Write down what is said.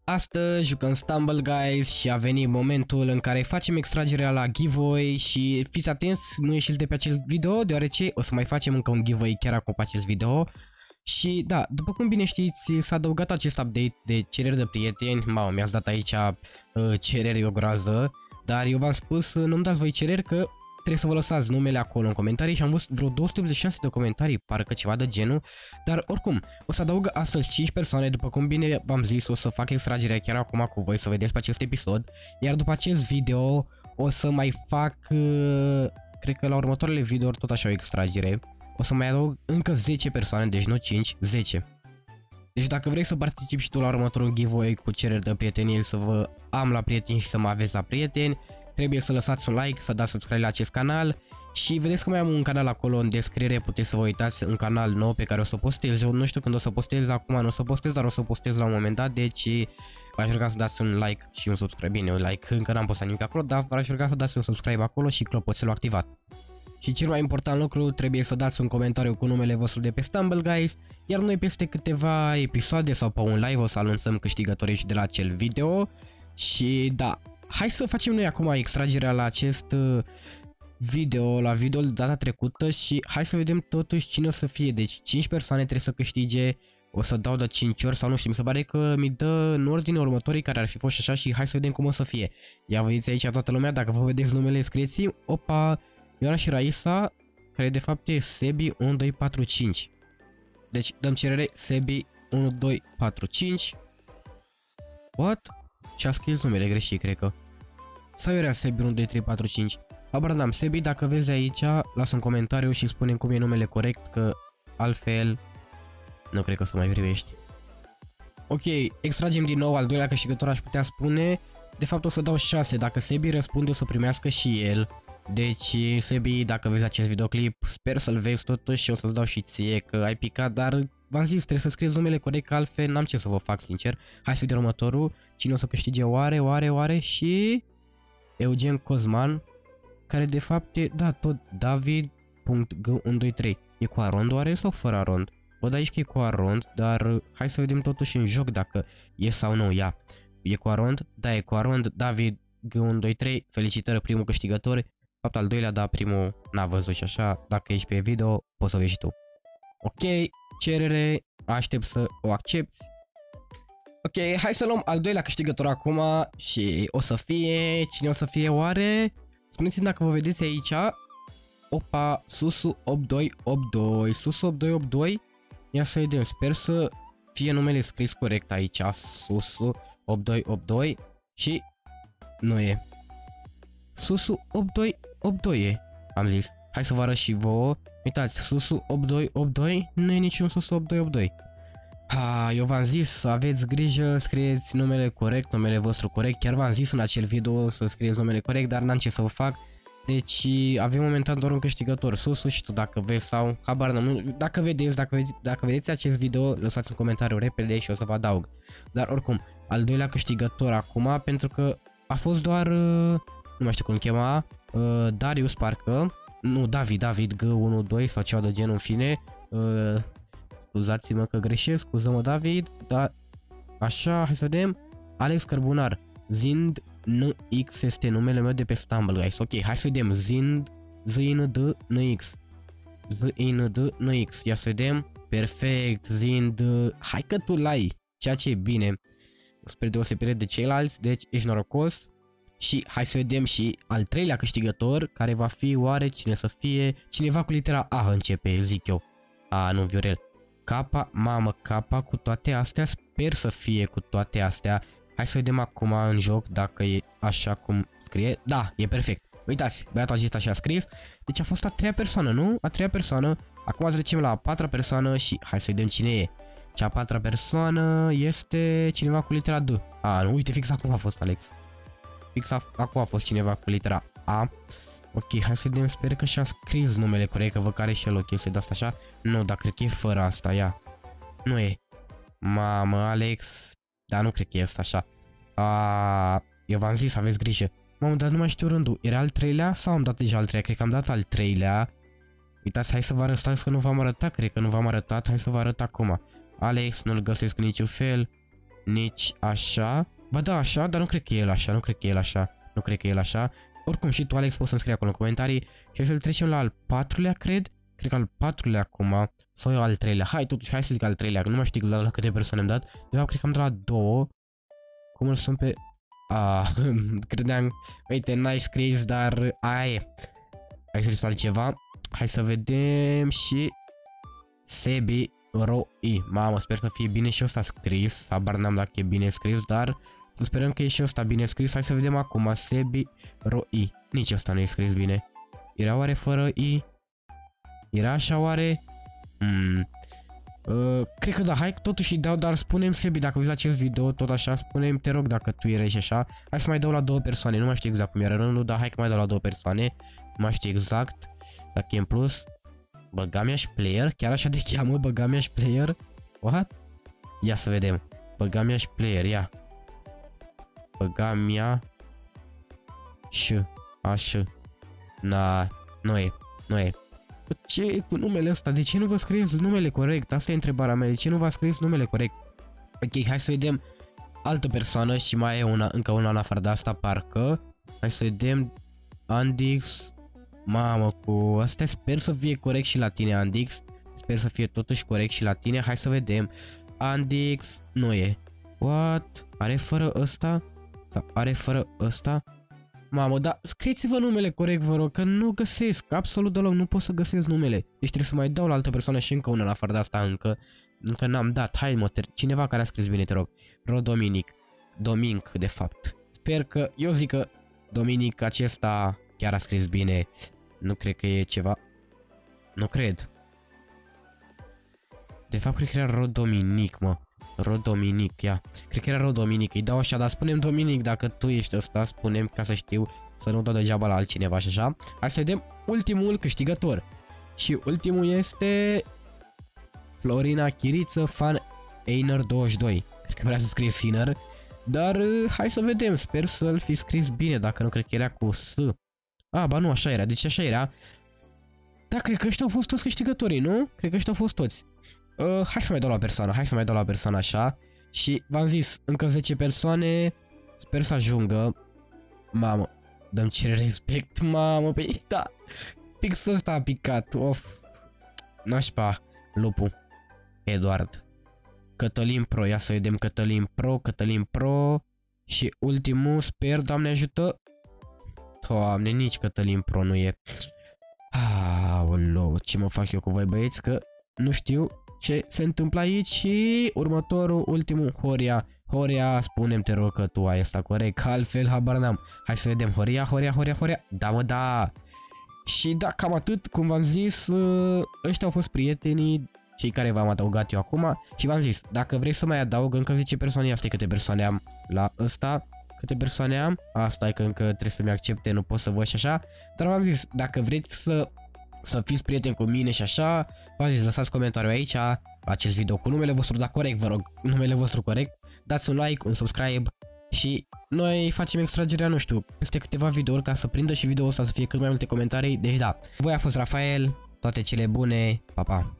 Astăzi jucăm Stumble Guys și a venit momentul în care facem extragerea la giveaway și fiți atenți, nu ieșiți de pe acest video deoarece o să mai facem încă un giveaway chiar acum pe acest video. Și da, după cum bine știți, s-a adăugat acest update de cereri de prieteni. Mamă, mi-ați dat aici cereri o groază, dar eu v-am spus nu-mi dați voi cereri că trebuie să vă lăsați numele acolo în comentarii și am văzut vreo 286 de comentarii, parcă ceva de genul. Dar oricum, o să adaug astăzi 5 persoane, după cum bine v-am zis, o să fac extragerea chiar acum cu voi, să vedeți pe acest episod. Iar după acest video o să mai fac, cred că la următoarele videouri tot așa o extragere. O să mai adaug încă 10 persoane, deci nu 5, 10. Deci dacă vrei să participi și tu la următorul giveaway cu cereri de prietenie, să vă am la prieteni și să mă aveți la prieteni, trebuie să lăsați un like, să dați subscribe la acest canal și vedeți că mai am un canal acolo în descriere, puteți să vă uitați, un canal nou pe care o să postez. Eu nu știu când o să postez, acum nu o să postez, dar o să postez la un moment dat, deci v-aș ruga să dați un like și un subscribe. Bine, un like, încă n-am postat nimic acolo, dar v-aș ruga să dați un subscribe acolo și clopoțelul activat. Și cel mai important lucru, trebuie să dați un comentariu cu numele vostru de pe Stumble Guys, iar noi peste câteva episoade sau pe un live o să anunțăm câștigătorii și de la acel video. Și da, hai să facem noi acum extragerea la acest video, la video de data trecută și hai să vedem totuși cine o să fie. Deci 5 persoane trebuie să câștige, o să dau de 5 ori sau nu știu, mi se pare că mi dă în ordine următorii care ar fi fost și așa și hai să vedem cum o să fie. Ia vedeți aici toată lumea, dacă vă vedeți numele scrieți, opa, Ioana și Raisa, care de fapt e Sebi 1245. Deci dăm cerere Sebi 1245. What? Și-a scris numele greșit, cred că. Sau era Sebi 12345. Habar n-am. Sebi, dacă vezi aici, lasă un comentariu și spune cum e numele corect, că altfel nu cred că o să mai primești. Ok, extragem din nou al doilea câștigător, aș putea spune. De fapt o să dau 6, dacă Sebi răspunde o să primească și el. Deci, Sebi, dacă vezi acest videoclip, sper să-l vezi totuși și o să-ți dau și ție că ai picat, dar v-am zis, trebuie să scrieți numele corect, că altfel n-am ce să vă fac, sincer. Hai să vedem următorul, cine o să câștige, oare și Eugen Cosman, care de fapt e, da, tot David.g123. E cu arond oare sau fără arond? Văd aici că e cu arond, dar hai să vedem totuși în joc dacă e sau nu, ia. E cu arond? Da, e cu arond, David G123, felicitări, primul câștigător. Fapt al doilea, da, primul n-a văzut și așa, dacă ești pe video, poți să vezi și tu. Ok, cerere, aștept să o accepti. Ok, hai să luăm al doilea câștigător acum și o să fie, cine o să fie oare? Spuneți-mi dacă vă vedeți aici. Opa, Susu8282, Susu8282. Ia să vedem, sper să fie numele scris corect aici, Susu8282 și nu e. Susu8282 e, am zis. Hai să vă arăt și vouă. Uitați, Susu8282 nu e niciun Susu8282. Eu v-am zis, aveți grijă, scrieți numele corect, numele vostru corect. Chiar v-am zis în acel video să scrieți numele corect, dar n-am ce să vă fac. Deci avem momentan doar un câștigător, Susu, și tu dacă vezi sau habar n-am. Dacă vedeți acest video, lăsați un comentariu repede și o să vă adaug. Dar oricum, al doilea câștigător acum, pentru că a fost doar, nu mai știu cum îl chema, Darius parcă, nu, David G12 sau ceva de genul, în fine. Scuzați-mă că greșesc, scuză-mă David, dar așa, hai să vedem. Alex Cărbunar, Zind NX este numele meu de pe Stumble Guys. Ok, hai să vedem, Zind NX, ia să vedem, perfect, Zind, hai că tu l-ai, ceea ce e bine, spre deosebire de ceilalți, deci ești norocos. Și hai să vedem și al treilea câștigător, care va fi oare cine să fie, cineva cu litera A începe, zic eu. Nu, Viorel. Capa, mamă, capa cu toate astea, sper să fie cu toate astea. Hai să vedem acum în joc dacă e așa cum scrie. Da, e perfect. Uitați, băiatul acesta și-a scris. Deci a fost a treia persoană, nu? A treia persoană. Acum trecem la a patra persoană și hai să vedem cine e. Cea a patra persoană este cineva cu litera D. Nu, uite, fix acum a fost Alex. Fix acum a fost cineva cu litera A. Ok, hai să vedem, sper că și-a scris numele corect, că văd că are și el o chestie de asta așa. Nu, dar cred că e fără asta, ia. Nu e. Mamă, Alex. Dar nu cred că e asta așa. Eu v-am zis, aveți grijă. Mamă, dar nu mai știu rândul. Era al treilea sau am dat deja al treilea? Cred că am dat al treilea. Uitați, hai să vă arătați că nu v-am arătat. Cred că nu v-am arătat, hai să vă arăt acum. Alex, nu-l găsesc în niciun fel. nici așa. Ba da, așa, dar nu cred că e el așa, nu cred că e el așa, nu cred că e el așa. Oricum și tu, Alex, poți să-mi scrii acolo în comentarii și să-l trecem la al patrulea, cred. Cred că al patrulea acum, sau eu al treilea. Hai, totuși, hai să zic al treilea, că nu mai știu exact la câte persoane am dat. De fapt, cred că am dat la 2. Cum îl sunt pe... credeam, uite, n-ai scris, dar ai scris altceva. Hai să vedem și... Sebi Roi. Mamă, sper să fie bine și ăsta scris. Habar n-am dacă e bine scris, dar să sperăm că e și ăsta bine scris. Hai să vedem acum. Sebi Roi. Nici ăsta nu e scris bine. Era oare fără I? Era așa oare? Cred că da, hai totuși îi dau, dar spune-mi, Sebi, dacă vezi acest video, tot așa, spune-mi, te rog, dacă tu erai și așa. Hai să mai dau la 2 persoane, nu mai știu exact cum era rândul, dar hai că mai dau la 2 persoane. Nu mai știu exact, dacă e în plus. Băgamiaș Player, chiar așa de cheamă, Băgamiaș Player? What? Ia să vedem. Băgamiaș Player, ia. Băgamia Așa. Na, nu e. Ce e cu numele ăsta? De ce nu vă scrieți numele corect? Asta e întrebarea mea. De ce nu v-a scris numele corect? Ok, hai să vedem altă persoană și mai e încă una în afară de asta, parcă. Hai să vedem Andix. Mamă, cu astea sper să fie corect și la tine, Andix. Sper să fie totuși corect și la tine. Hai să vedem. Andix nu e. What? Are fără ăsta? Sau are fără ăsta? Mamă, dar scrieți-vă numele corect, vă rog, că nu găsesc, absolut deloc, nu pot să găsesc numele. Deci trebuie să mai dau la altă persoană și încă una în afară de asta, încă n-am dat. Hai, mă, cineva care a scris bine, te rog. Rodominic. Dominic, de fapt. Sper că, eu zic că Dominic acesta chiar a scris bine. Nu cred că e ceva. Nu cred. De fapt, cred că era Rodominic, mă. Rodominic, ia. Cred că era Rodominic, îi dau așa, dar spune-mi Dominic dacă tu ești ăsta, spune-mi ca să știu, să nu dau degeaba la altcineva și așa. Hai să vedem ultimul câștigător. Și ultimul este Florina Chiriță, fan Einer 22. Cred că vrea să scrie Sinner, dar hai să vedem, sper să-l fi scris bine, dacă nu cred că era cu S. Ba nu, așa era, deci așa era. Da, cred că ăștia au fost toți câștigătorii, nu? Cred că ăștia au fost toți. Hai să mai dau la persoană, așa. Și v-am zis, încă 10 persoane. Sper să ajungă. Mamă, dăm ce respect, mamă, pe da. Pixul ăsta a picat, of. Nașpa, lupul. Eduard. Cătălin Pro, ia să vedem Cătălin Pro. Și ultimul, sper, Doamne ajută. Doamne, nici Cătălin Pro nu e. Aoleu, ce mă fac eu cu voi, băieți, că nu știu ce se întâmplă aici. Și următorul, ultimul, Horia, spune-mi, te rog, că tu ai asta corect, altfel habar n-am. Hai să vedem, Horia. Da, mă, da. Și da, cam atât, cum v-am zis, ăștia au fost prietenii, cei care v-am adăugat eu acum. Și v-am zis, dacă vrei să mai adaug încă 10 persoane, asta e câte persoane am la ăsta. Câte persoane am? Asta e că încă trebuie să-mi accepte, nu pot să văd și așa. Dar v-am zis, dacă vreți să fiți prieteni cu mine și așa, v-am zis, lăsați comentariu aici la acest video cu numele vostru, dar corect, vă rog, numele vostru corect. Dați un like, un subscribe și noi facem extragerea, nu știu, peste câteva videouri ca să prindă și videoul ăsta să fie cât mai multe comentarii. Deci da, voi a fost Rafael, toate cele bune, pa, pa!